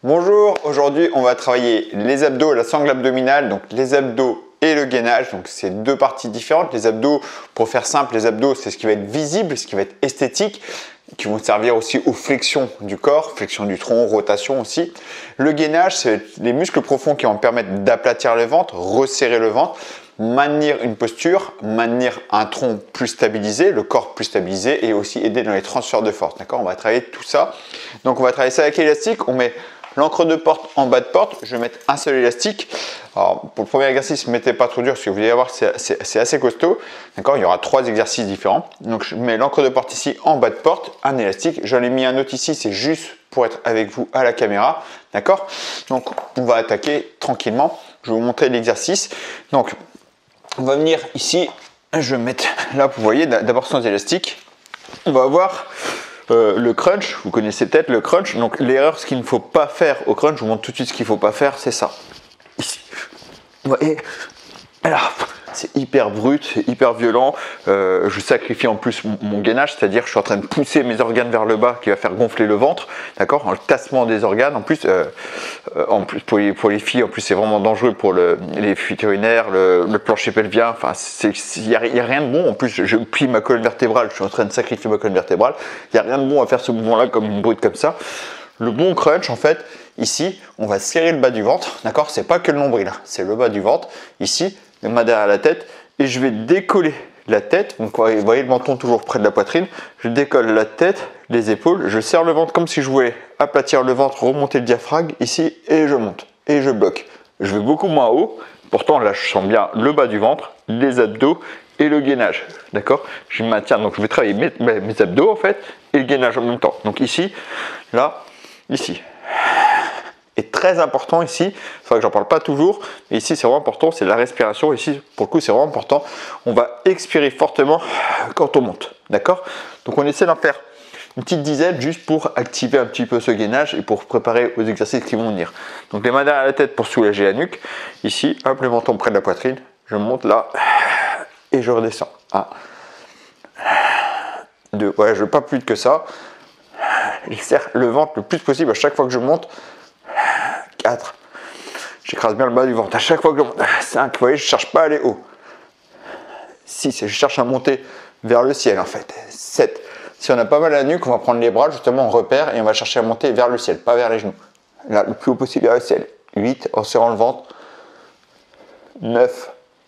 Bonjour, aujourd'hui on va travailler les abdos et la sangle abdominale, donc les abdos et le gainage, donc c'est deux parties différentes. Les abdos, pour faire simple, les abdos c'est ce qui va être visible, ce qui va être esthétique, qui vont servir aussi aux flexions du corps, flexion du tronc, rotation aussi. Le gainage, c'est les muscles profonds qui vont permettre d'aplatir le ventre, resserrer le ventre, maintenir une posture, maintenir un tronc plus stabilisé, le corps plus stabilisé et aussi aider dans les transferts de force. D'accord, on va travailler tout ça. Donc on va travailler ça avec l'élastique. On met l'encre de porte en bas de porte. Je vais mettre un seul élastique. Alors pour le premier exercice, ne mettez pas trop dur parce que vous allez voir c'est assez costaud. D'accord, il y aura 3 exercices différents. Donc je mets l'encre de porte ici en bas de porte, un élastique. J'en ai mis un autre ici, c'est juste pour être avec vous à la caméra. D'accord, donc on va attaquer tranquillement. Je vais vous montrer l'exercice. Donc on va venir ici, je vais mettre là, vous voyez, d'abord sans élastique. On va avoir le crunch, vous connaissez peut-être le crunch. Donc l'erreur, ce qu'il ne faut pas faire au crunch, je vous montre tout de suite ce qu'il ne faut pas faire, c'est ça. Ici, vous voyez, alors c'est hyper brut, c'est hyper violent. Je sacrifie en plus mon gainage, c'est-à-dire que je suis en train de pousser mes organes vers le bas qui va faire gonfler le ventre, d'accord, le tassement des organes. En plus pour les filles, en plus c'est vraiment dangereux pour les fuites urinaires, le plancher pelvien. Enfin, il y a rien de bon. En plus, je plie ma colonne vertébrale, je suis en train de sacrifier ma colonne vertébrale. Il y a rien de bon à faire ce mouvement-là comme une brute comme ça. Le bon crunch, en fait, ici, on va serrer le bas du ventre, d'accord. C'est pas que le nombril, c'est le bas du ventre. Ici, les mains derrière la tête, et je vais décoller la tête. Donc vous voyez le menton toujours près de la poitrine. Je décolle la tête, les épaules, je serre le ventre comme si je voulais aplatir le ventre, remonter le diaphragme ici, et je monte et je bloque. Je vais beaucoup moins haut. Pourtant là, je sens bien le bas du ventre, les abdos et le gainage. D'accord, je maintiens. Donc je vais travailler mes abdos en fait et le gainage en même temps. Donc ici, là, ici. Et très important ici, c'est vrai que j'en parle pas toujours, mais ici c'est vraiment important, c'est la respiration. Ici pour le coup c'est vraiment important. On va expirer fortement quand on monte, d'accord. Donc on essaie d'en faire une petite dizaine juste pour activer un petit peu ce gainage et pour préparer aux exercices qui vont venir. Donc les mains derrière la tête pour soulager la nuque. Ici, hop, le menton près de la poitrine. Je monte là et je redescends. 1, 2, ouais, je veux pas plus que ça. Je serre le ventre le plus possible à chaque fois que je monte. 4, j'écrase bien le bas du ventre à chaque fois que je monte. 5, vous voyez, je ne cherche pas à aller haut. 6, je cherche à monter vers le ciel en fait. 7, si on a pas mal à la nuque, on va prendre les bras, justement on repère et on va chercher à monter vers le ciel, pas vers les genoux. Là, le plus haut possible vers le ciel. 8, en serrant le ventre. 9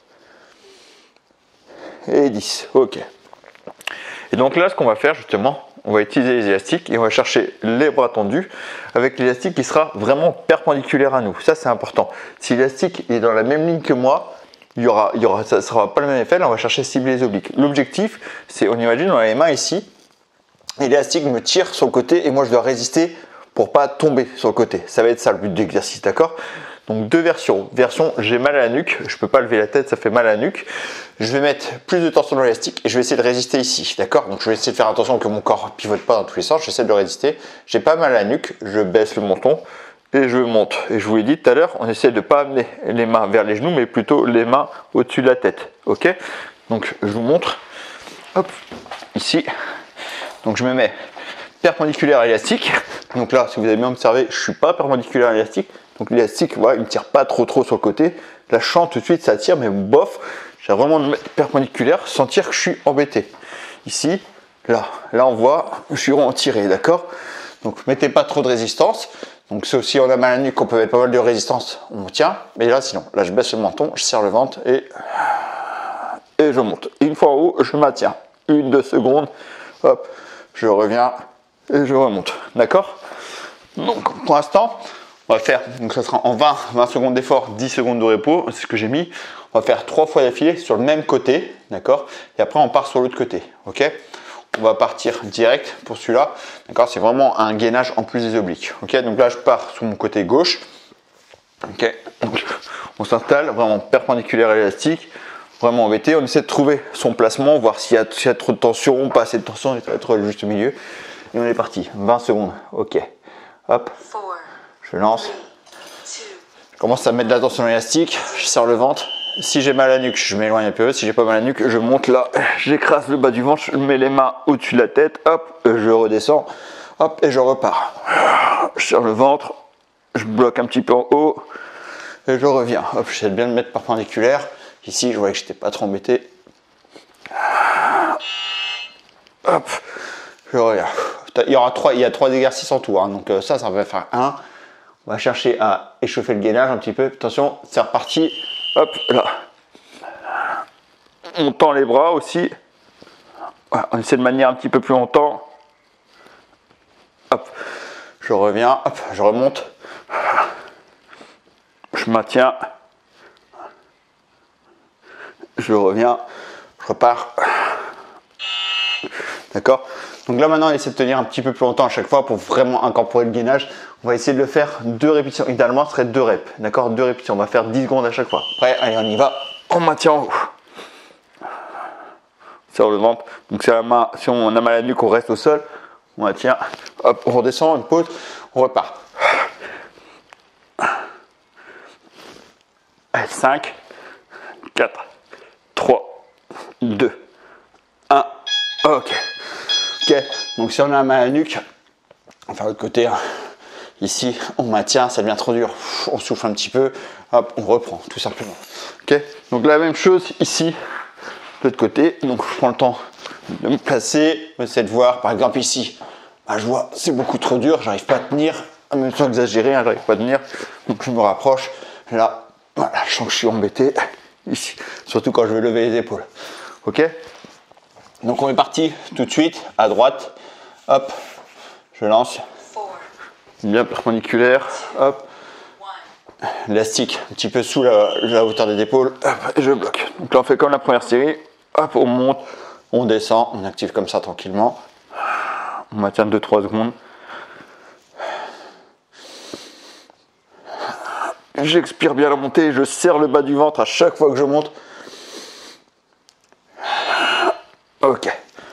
et 10, ok. Et donc là, ce qu'on va faire justement, on va utiliser les élastiques et on va chercher les bras tendus avec l'élastique qui sera vraiment perpendiculaire à nous. Ça, c'est important. Si l'élastique est dans la même ligne que moi, ça ne sera pas le même effet. Là, on va chercher à cibler les obliques. L'objectif, c'est, on imagine, on a les mains ici, et l'élastique me tire sur le côté et moi, je dois résister pour pas tomber sur le côté. Ça va être ça le but de l'exercice, d'accord? Donc deux versions. Version, j'ai mal à la nuque, je peux pas lever la tête, ça fait mal à la nuque. Je vais mettre plus de tension dans l'élastique et je vais essayer de résister ici, d'accord? Donc je vais essayer de faire attention que mon corps pivote pas dans tous les sens, j'essaie de le résister. J'ai pas mal à la nuque, je baisse le menton et je monte. Et je vous l'ai dit tout à l'heure, on essaie de pas amener les mains vers les genoux, mais plutôt les mains au-dessus de la tête, ok? Donc je vous montre, hop, ici. Donc je me mets perpendiculaire à l'élastique. Donc là, si vous avez bien observé, je suis pas perpendiculaire à l'élastique. Donc l'élastique, voilà, il ne tire pas trop sur le côté. Là, je sens tout de suite, ça tire, mais bof, j'ai vraiment de mettre perpendiculaire, sentir que je suis embêté. Ici, là on voit, je suis vraiment tiré, d'accord? Donc mettez pas trop de résistance. Donc si on a mal à la nuque, on peut mettre pas mal de résistance, on tient. Mais là, sinon, là je baisse le menton, je serre le ventre et je monte. Une fois en haut, je maintiens. 1-2 secondes, hop, je reviens et je remonte, d'accord? Donc pour l'instant, on va faire, donc ça sera en 20 secondes d'effort, 10 secondes de repos, c'est ce que j'ai mis. On va faire 3 fois d'affilée sur le même côté, d'accord? Et après on part sur l'autre côté, ok? On va partir direct pour celui-là, d'accord? C'est vraiment un gainage en plus des obliques, ok? Donc là je pars sur mon côté gauche, ok? Donc, on s'installe vraiment perpendiculaire à l'élastique, vraiment embêté. On essaie de trouver son placement, voir s'il y a trop de tension, pas assez de tension, il va être juste au milieu. Et on est parti, 20 secondes, ok? Hop. Je lance, je commence à mettre de la tension élastique, je serre le ventre. Si j'ai mal à la nuque, je m'éloigne un peu. Si j'ai pas mal à la nuque, je monte là, j'écrase le bas du ventre, je mets les mains au-dessus de la tête, hop, je redescends, hop, et je repars. Je serre le ventre, je bloque un petit peu en haut et je reviens. Hop, j'essaie de bien me mettre perpendiculaire. Ici, je voyais que je n'étais pas trop embêté. Hop, je reviens. Il y a 3 exercices en tout, hein, donc ça va faire 1. On va chercher à échauffer le gainage un petit peu. Attention, c'est reparti. Hop, là. On tend les bras aussi. Voilà, on essaie de manier un petit peu plus longtemps. Hop, je reviens. Hop, je remonte. Je maintiens. Je reviens. Je repars. D'accord? Donc là maintenant, on essaie de tenir un petit peu plus longtemps à chaque fois pour vraiment incorporer le gainage. On va essayer de le faire 2 répétitions. Idéalement, ce serait 2 reps. D'accord? 2 répétitions. On va faire 10 secondes à chaque fois. Prêt? Allez, on y va. On maintient en haut. Sur le ventre. Donc si on a mal à la nuque, on reste au sol. On maintient. Hop, on redescend, on pose, on repart. Allez, 5, 4, 3, 2, 1. Ok. Ok, donc si on a mal à la nuque, on va faire l'autre côté. Ici, on maintient, ça devient trop dur. On souffle un petit peu, hop, on reprend, tout simplement. Ok, donc la même chose ici, de l'autre côté. Donc je prends le temps de me placer, j'essaie de voir, par exemple ici, bah, je vois c'est beaucoup trop dur, j'arrive pas à tenir, en même temps exagéré, hein, j'arrive pas à tenir. Donc je me rapproche, là, voilà, je sens que je suis embêté, ici, surtout quand je vais lever les épaules. Ok. Donc on est parti tout de suite à droite. Hop, je lance. Bien perpendiculaire. Hop. Élastique un petit peu sous la hauteur des épaules. Hop, et je bloque. Donc là on fait comme la première série. Hop, on monte, on descend, on active comme ça tranquillement. On maintient 2-3 secondes. J'expire bien la montée, je serre le bas du ventre à chaque fois que je monte. Ok.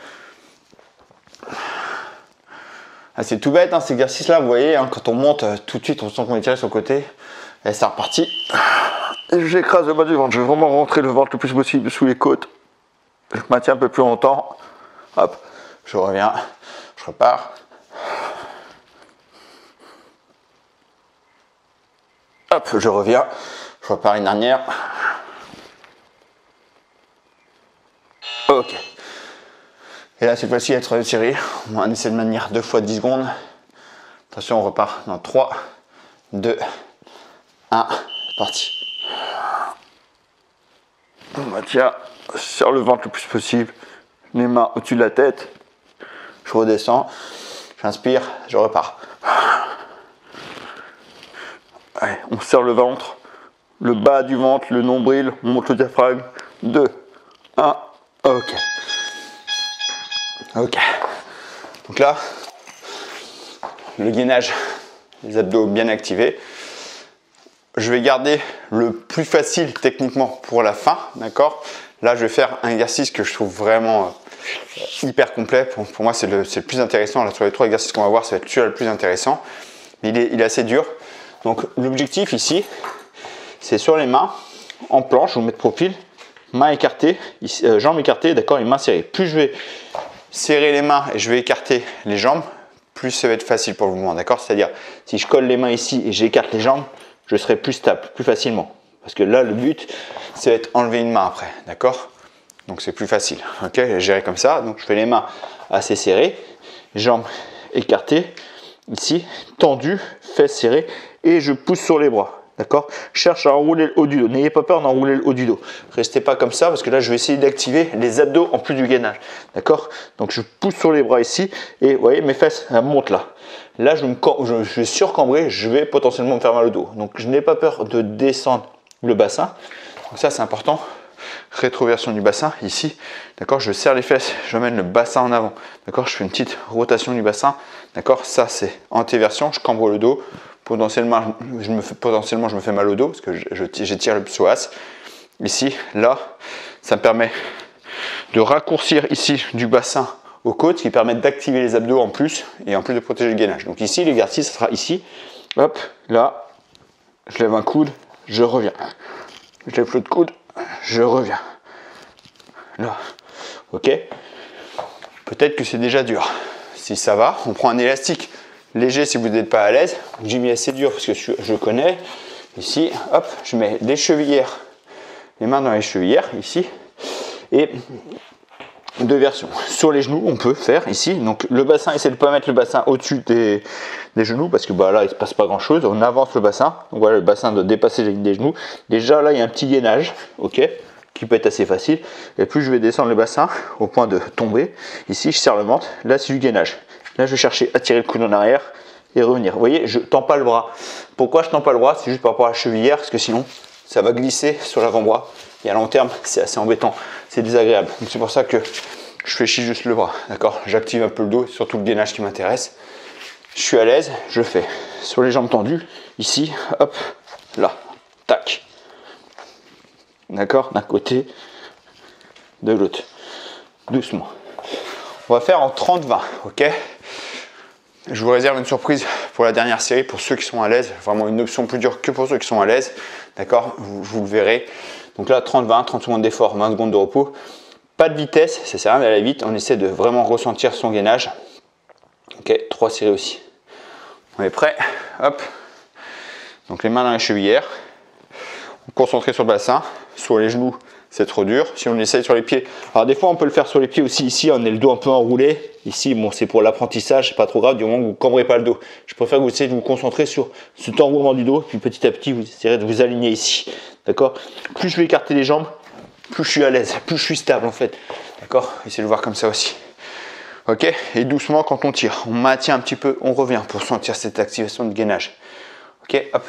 Ah, c'est tout bête, hein, cet exercice-là, vous voyez, hein, quand on monte, tout de suite, on sent qu'on est tiré sur le côté. Et c'est reparti. J'écrase le bas du ventre, je vais vraiment rentrer le ventre le plus possible sous les côtes. Je maintiens un peu plus longtemps. Hop, je reviens, je repars. Hop, je reviens, je repars une dernière. Ok. Et là, cette fois-ci, être retiré. On va essayer de maintenir 2 fois 10 secondes. Attention, on repart dans 3, 2, 1. Parti. On maintient, serre le ventre le plus possible. Les mains au-dessus de la tête. Je redescends. J'inspire, je repars. Allez, on serre le ventre. Le bas du ventre, le nombril. On monte le diaphragme. 2, 1. Ok. Ok, donc là, le gainage, les abdos bien activés. Je vais garder le plus facile techniquement pour la fin, d'accord? Là, je vais faire un exercice que je trouve vraiment hyper complet. Pour moi, c'est le plus intéressant. Là, sur les 3 exercices qu'on va voir, ça va être celui-là le plus intéressant. Mais il est assez dur. Donc, l'objectif ici, c'est sur les mains, en planche, je vous mets de profil, mains écartées, jambes écartées, d'accord, et mains serrées. Plus je vais serrer les mains et je vais écarter les jambes, plus ça va être facile pour le mouvement, d'accord? C'est-à-dire, si je colle les mains ici et j'écarte les jambes, je serai plus stable, plus facilement. Parce que là, le but, c'est d'être enlever une main après, d'accord? Donc c'est plus facile, ok? Gérer comme ça, donc je fais les mains assez serrées, jambes écartées, ici, tendues, fesses serrées, et je pousse sur les bras. D'accord? Cherche à enrouler le haut du dos. N'ayez pas peur d'enrouler le haut du dos. Restez pas comme ça parce que là, je vais essayer d'activer les abdos en plus du gainage. D'accord? Donc, je pousse sur les bras ici et vous voyez, mes fesses elles montent là. Là, je vais surcambrer, je vais potentiellement me faire mal au dos. Donc, je n'ai pas peur de descendre le bassin. Donc, ça, c'est important. Rétroversion du bassin ici. D'accord? Je serre les fesses, je mène le bassin en avant. D'accord? Je fais une petite rotation du bassin. D'accord? Ça, c'est antéversion. Je cambre le dos. Potentiellement, je me fais mal au dos parce que j'étire le psoas. Ici, là, ça me permet de raccourcir ici du bassin aux côtes, qui permettent d'activer les abdos en plus et en plus de protéger le gainage. Donc ici, l'exercice sera ici. Hop, là, je lève un coude, je reviens. Je lève l'autre coude, je reviens. Là, ok. Peut-être que c'est déjà dur. Si ça va, on prend un élastique léger si vous n'êtes pas à l'aise. J'ai mis assez dur parce que je connais. Ici, hop, je mets les chevillères, les mains dans les chevillères, ici. Et deux versions. Sur les genoux, on peut faire ici. Donc le bassin, essayez de ne pas mettre le bassin au-dessus des genoux parce que bah, là, il ne se passe pas grand-chose. On avance le bassin. Donc voilà, le bassin doit dépasser la ligne des genoux. Déjà, là, il y a un petit gainage, ok, qui peut être assez facile. Et plus je vais descendre le bassin au point de tomber, ici, je serre le ventre. Là, c'est du gainage. Là, je vais chercher à tirer le coude en arrière et revenir. Vous voyez, je ne tends pas le bras. Pourquoi je ne tends pas le bras? C'est juste par rapport à la chevillère parce que sinon, ça va glisser sur l'avant-bras. Et à long terme, c'est assez embêtant, c'est désagréable. Donc c'est pour ça que je fléchis juste le bras, d'accord? J'active un peu le dos, surtout le gainage qui m'intéresse. Je suis à l'aise, je fais sur les jambes tendues, ici, hop, là, tac. D'accord? D'un côté, de l'autre. Doucement. On va faire en 30-20, ok? Je vous réserve une surprise pour la dernière série, pour ceux qui sont à l'aise. Vraiment une option plus dure que pour ceux qui sont à l'aise, d'accord? Vous le verrez. Donc là, 30-20, 30 secondes d'effort, 20 secondes de repos. Pas de vitesse, ça sert à rien d'aller vite. On essaie de vraiment ressentir son gainage. Ok, 3 séries aussi. On est prêt. Hop. Donc les mains dans les chevillères. Concentré sur le bassin. Sur les genoux, c'est trop dur. Si on essaye sur les pieds. Alors des fois, on peut le faire sur les pieds aussi. Ici, on est le dos un peu enroulé. Ici, bon, c'est pour l'apprentissage, c'est pas trop grave du moment que vous ne cambrez pas le dos. Je préfère que vous essayez de vous concentrer sur cet enroulement du dos. Puis petit à petit, vous essayerez de vous aligner ici. D'accord? Plus je vais écarter les jambes, plus je suis à l'aise, plus je suis stable en fait. D'accord? Essayez de le voir comme ça aussi. Ok? Et doucement quand on tire, on maintient un petit peu, on revient pour sentir cette activation de gainage. Ok? Hop.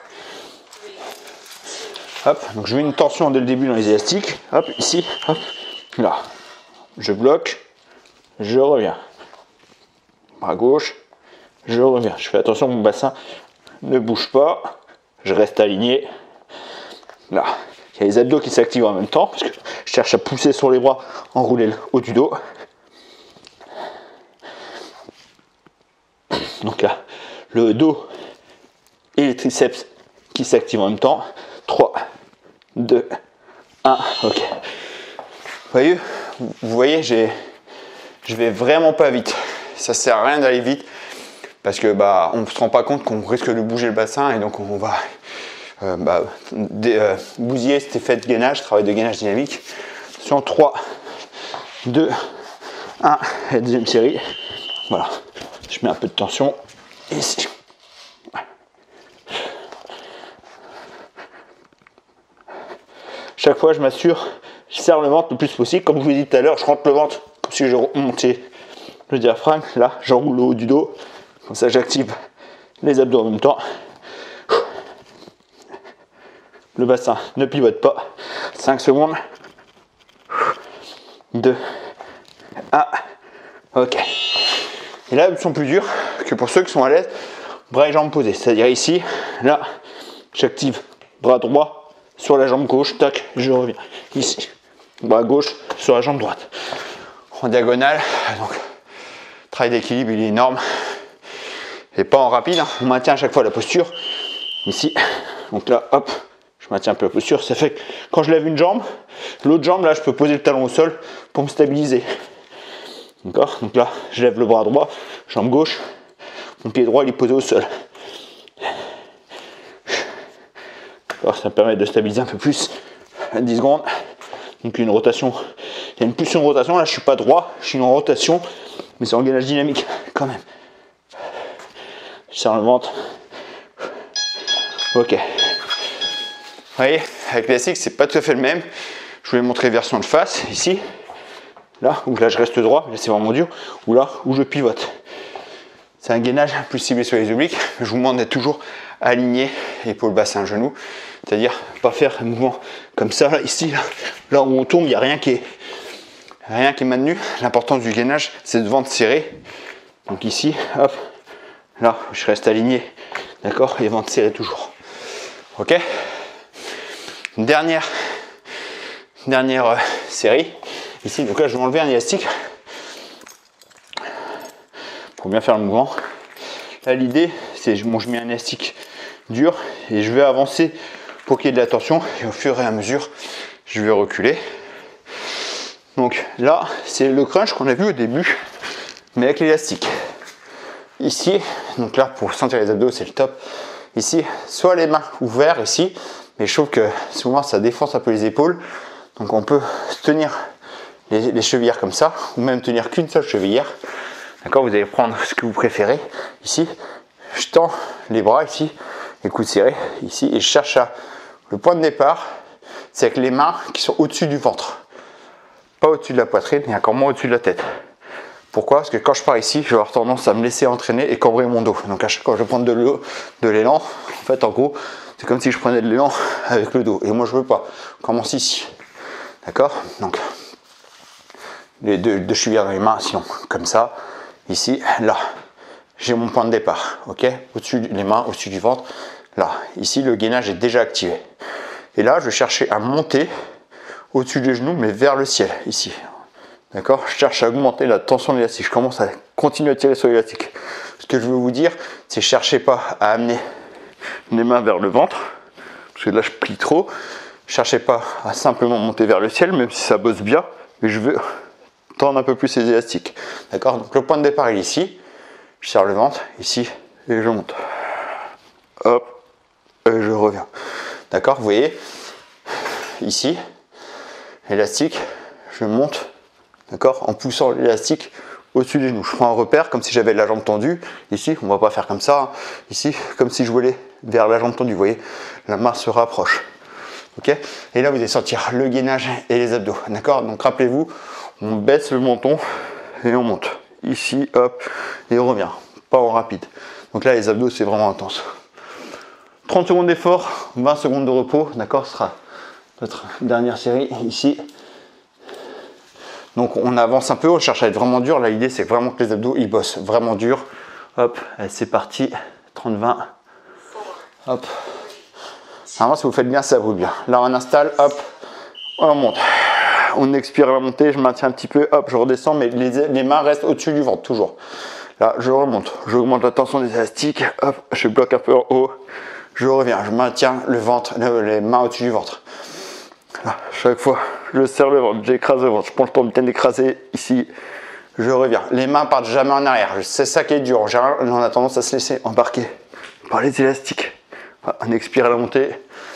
Hop. Donc je mets une tension dès le début dans les élastiques. Hop, ici, hop, là. Je bloque, je reviens. Bras gauche, je reviens. Je fais attention que mon bassin ne bouge pas. Je reste aligné. Là, il y a les abdos qui s'activent en même temps parce que je cherche à pousser sur les bras, enrouler le haut du dos. Donc là, le dos et les triceps qui s'activent en même temps. 3, 2, 1, ok. Vous voyez, je vais vraiment pas vite. Ça sert à rien d'aller vite parce que bah on ne se rend pas compte qu'on risque de bouger le bassin et donc on va bousiller cet effet de gainage, travail de gainage dynamique. Sur 3, 2, 1, et deuxième série. Voilà, je mets un peu de tension ici. Chaque fois, je m'assure, je serre le ventre le plus possible. Comme je vous l'ai dit tout à l'heure, je rentre le ventre comme si je remontais le diaphragme. Là, j'enroule le haut du dos. Comme ça, j'active les abdos en même temps. Le bassin ne pivote pas. 5 secondes. 2, 1. Ok. Et là, ils sont plus durs que pour ceux qui sont à l'aise. Bras et jambes posés. C'est-à-dire ici, là, j'active bras droit sur la jambe gauche. Tac, je reviens. Ici, bras gauche sur la jambe droite. En diagonale. Donc, le travail d'équilibre, il est énorme. Et pas en rapide. Hein. On maintient à chaque fois la posture. Ici. Donc là, hop. Je maintiens un peu la posture, ça fait que quand je lève une jambe, l'autre jambe, là, je peux poser le talon au sol pour me stabiliser. D'accord? Donc là, je lève le bras droit, jambe gauche, mon pied droit, il est posé au sol. D'accord? Ça me permet de stabiliser un peu plus. 10 secondes. Donc une rotation, il y a une pulsion de rotation, là, je ne suis pas droit, je suis en rotation, mais c'est en gainage dynamique quand même. Je serre le ventre. Ok. Vous voyez, avec l'élastique, c'est pas tout à fait le même. Je vous vais montrer version de face, ici. Là, où là je reste droit, là c'est vraiment dur. Ou là, où je pivote. C'est un gainage plus ciblé sur les obliques. Je vous demande d'être toujours aligné, épaule, bassin, genou. C'est-à-dire, pas faire un mouvement comme ça, là, ici, là où on tombe, il n'y a rien qui est maintenu. L'importance du gainage, c'est de ventre serré. Donc ici, hop, là, je reste aligné. D'accord? Et ventre serré toujours. Ok? Dernière série ici. Donc là je vais enlever un élastique pour bien faire le mouvement. Là l'idée c'est bon, je mets un élastique dur et je vais avancer pour qu'il y ait de la tension et au fur et à mesure je vais reculer. Donc là c'est le crunch qu'on a vu au début mais avec l'élastique. ici, donc là pour sentir les abdos c'est le top. Ici, soit les mains ouvertes ici, mais je trouve que souvent ça défonce un peu les épaules. Donc on peut tenir les chevillères comme ça, ou même tenir qu'une seule chevillère. D'accord, vous allez prendre ce que vous préférez. Ici, je tends les bras ici, les coudes serrés ici, et je cherche le point de départ, c'est avec les mains qui sont au-dessus du ventre. Pas au-dessus de la poitrine, et encore moins au-dessus de la tête. Pourquoi? Parce que quand je pars ici, je vais avoir tendance à me laisser entraîner et cambrer mon dos. Donc à chaque fois que je vais prendre de l'élan, en fait en gros, c'est comme si je prenais de l'élan avec le dos. Et moi je veux pas. On commence ici. D'accord? Donc les deux chevilles dans les mains, sinon comme ça. Ici, là, j'ai mon point de départ. Ok? Au-dessus les mains, au-dessus du ventre. Là, ici le gainage est déjà activé. Et là, je vais chercher à monter au-dessus des genoux, mais vers le ciel, ici. D'accord? Je cherche à augmenter la tension de l'élastique. Je commence à continuer à tirer sur l'élastique. Ce que je veux vous dire, c'est cherchez pas à amener les mains vers le ventre, parce que là je plie trop. Cherchez pas à simplement monter vers le ciel, même si ça bosse bien, mais je veux tendre un peu plus les élastiques. D'accord? Donc le point de départ est ici. Je serre le ventre, ici, et je monte. Hop, et je reviens. D'accord? Vous voyez? Ici, élastique, je monte. D'accord, en poussant l'élastique au-dessus des genoux. Je prends un repère comme si j'avais la jambe tendue. Ici, on ne va pas faire comme ça. Ici, comme si je voulais vers la jambe tendue. Vous voyez, la main se rapproche. Ok? Et là, vous allez sentir le gainage et les abdos. D'accord? Donc, rappelez-vous, on baisse le menton et on monte. Ici, hop, et on revient. Pas en rapide. Donc là, les abdos, c'est vraiment intense. 30 secondes d'effort, 20 secondes de repos. D'accord? Ce sera notre dernière série ici. Donc on avance un peu, on cherche à être vraiment dur. Là l'idée c'est vraiment que les abdos ils bossent vraiment dur. Hop, c'est parti. 30-20. Hop. Normalement si vous faites bien, ça brûle bien. Là on installe, hop, on monte. On expire à la montée, je maintiens un petit peu, hop, je redescends, mais les mains restent au-dessus du ventre, toujours. Là je remonte, j'augmente la tension des élastiques, hop, je bloque un peu en haut. Je reviens, je maintiens le ventre, les mains au-dessus du ventre. Là, chaque fois, je serre le ventre, j'écrase le ventre, je prends le temps bien d'écraser ici, je reviens. Les mains partent jamais en arrière, c'est ça qui est dur. En général, on a tendance à se laisser embarquer par les élastiques. Voilà, on expire à la montée.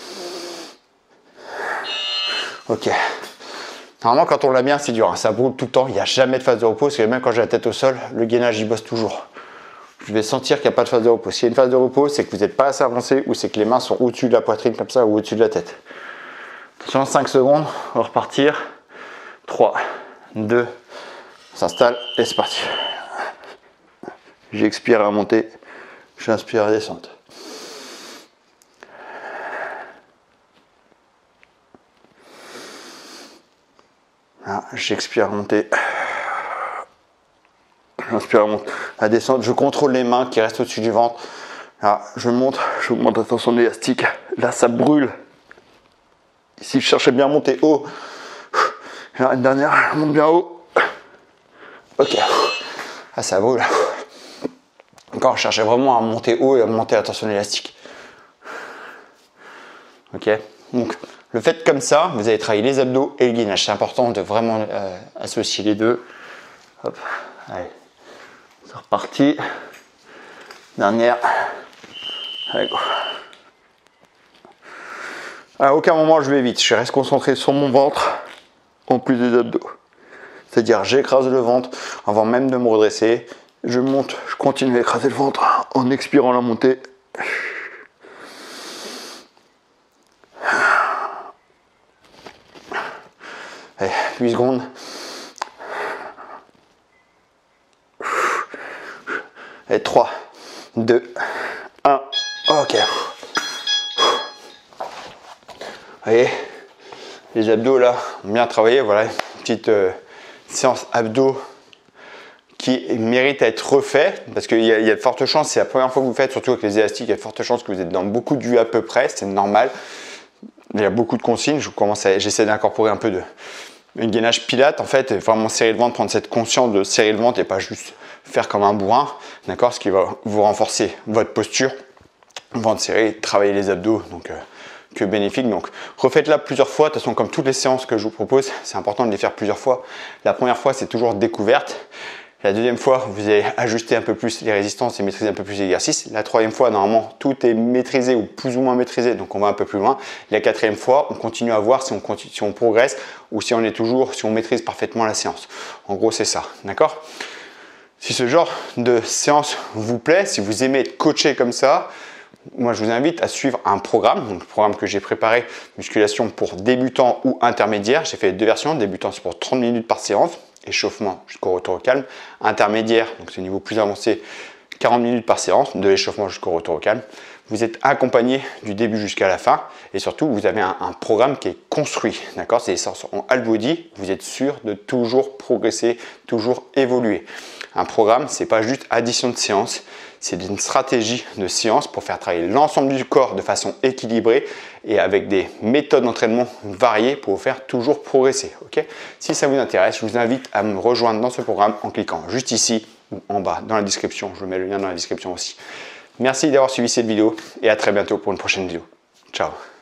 Ok. Normalement, quand on l'a bien, c'est dur, hein. Ça brûle tout le temps, il n'y a jamais de phase de repos, parce que même quand j'ai la tête au sol, le gainage il bosse toujours. Je vais sentir qu'il n'y a pas de phase de repos. S'il y a une phase de repos, c'est que vous n'êtes pas assez avancé ou c'est que les mains sont au-dessus de la poitrine comme ça ou au-dessus de la tête. Attention, 5 secondes, on va repartir. 3, 2, on s'installe et c'est parti. J'expire à monter, j'inspire à descendre. J'expire à monter. J'inspire à descendre. Je contrôle les mains qui restent au-dessus du ventre. Là, je monte, j'augmente la tension de l'élastique. Là, ça brûle. Ici, je cherchais bien à monter haut. Là, une dernière, je monte bien haut. Ok. Ah, ça brûle. Encore, je cherchais vraiment à monter haut et à monter la tension de l'élastique. Ok. Donc, le fait comme ça, vous allez travailler les abdos et le gainage. C'est important de vraiment associer les deux. Hop. Allez. C'est reparti. Dernière. Allez, go. À aucun moment je vais vite, je reste concentré sur mon ventre en plus des abdos. C'est-à-dire j'écrase le ventre avant même de me redresser. Je monte, je continue à écraser le ventre en expirant la montée. Allez, 8 secondes. Et 3, 2, 1. Ok. Vous voyez, les abdos là ont bien travaillé. Voilà, une petite séance abdos qui mérite à être refait parce qu'il y a de fortes chances, c'est la première fois que vous faites, surtout avec les élastiques, il y a de fortes chances que vous êtes dans beaucoup du à peu près, c'est normal. Il y a beaucoup de consignes, j'essaie d'incorporer un peu de gainage pilate en fait, vraiment serrer le ventre, prendre cette conscience de serrer le ventre et pas juste faire comme un bourrin, d'accord, ce qui va vous renforcer votre posture, ventre serré, travailler les abdos, donc que bénéfique. Donc refaites-la plusieurs fois. De toute façon, comme toutes les séances que je vous propose, c'est important de les faire plusieurs fois. La première fois, c'est toujours découverte. La deuxième fois, vous allez ajuster un peu plus les résistances et maîtriser un peu plus l'exercice. La troisième fois, normalement, tout est maîtrisé ou plus ou moins maîtrisé, donc on va un peu plus loin. La quatrième fois, on continue à voir si on progresse ou si on maîtrise parfaitement la séance. En gros, c'est ça, d'accord? Si ce genre de séance vous plaît, si vous aimez être coaché comme ça, moi je vous invite à suivre un programme, donc le programme que j'ai préparé, musculation pour débutants ou intermédiaires. J'ai fait deux versions, débutant c'est pour 30 minutes par séance, échauffement jusqu'au retour au calme, intermédiaire, donc c'est au niveau plus avancé, 40 minutes par séance, de l'échauffement jusqu'au retour au calme. Vous êtes accompagné du début jusqu'à la fin et surtout vous avez un programme qui est construit, d'accord? C'est des séances en half body, vous êtes sûr de toujours progresser, toujours évoluer. Un programme, c'est pas juste addition de séances, c'est une stratégie de séance pour faire travailler l'ensemble du corps de façon équilibrée et avec des méthodes d'entraînement variées pour vous faire toujours progresser. Okay? Si ça vous intéresse, je vous invite à me rejoindre dans ce programme en cliquant juste ici ou en bas dans la description. Je mets le lien dans la description aussi. Merci d'avoir suivi cette vidéo et à très bientôt pour une prochaine vidéo. Ciao!